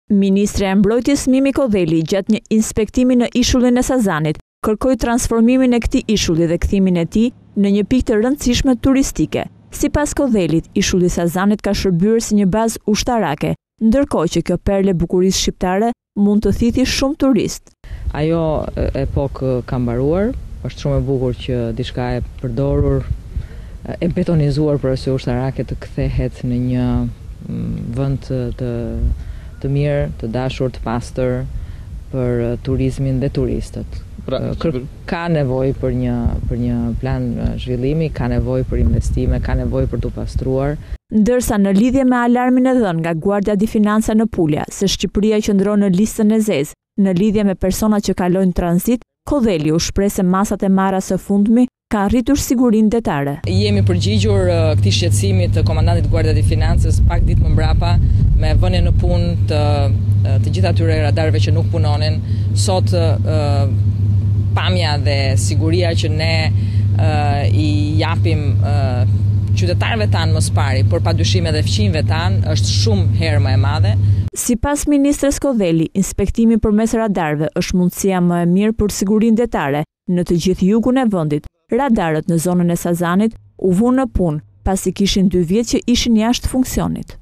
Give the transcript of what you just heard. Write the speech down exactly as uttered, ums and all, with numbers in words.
Ministre e Mbrojtjes Mimi Kodheli gjatë një inspektimi në ishullin e Sazanit kërkoi transformimin e këtij ishulli dhe kthimin e tij në një pikë të rëndësishme turistike. Sipas Kodhelit, ishulli i Sazanit ka shërbyer si një bazë ushtarake, ndërkohë që kjo perle bukurisë shqiptare mund të thithë shumë turist. Ajo epokë ka mbaruar, është shumë e bukur që diçka e përdorur, e betonizuar për arsye ushtarake të kthehet në një vend të të mirë, të dashur, të pastër për turizmin dhe turistët. Pra, ka nevojë për një për një plan zhvillimi, ka nevojë për investime, ka nevojë për t'u pastruar. Ndërsa në lidhje me alarmin e dhënë nga Guardia di Finanza në Pulja se Shqipëria qëndron në listën e zezë në lidhje me personat që kalojnë tranzit, Kodheli u shpreh se masat e marra së fundmi ka arritur sigurinë detare. Jemi përgjigjur këtij shqetësimi të komandantit Guardia di Financës pak ditë më mbrapa me vënien në punë të të gjithë atyre radarëve që nuk punonin. Sot uh, pamja dhe siguria që ne uh, i japim uh, qytetarëve tanë më spari, por padyshim edhe fqinjve tanë, është shumë herë më e madhe. Sipas ministres Kodheli, inspektimi përmes radarëve është mundësia më e mirë për sigurinë detare në të gjithë jugun e vendit. Radarët në zonën e Sazanit u vunë në punë pasi kishin dy vjet që ishin jashtë funksionit.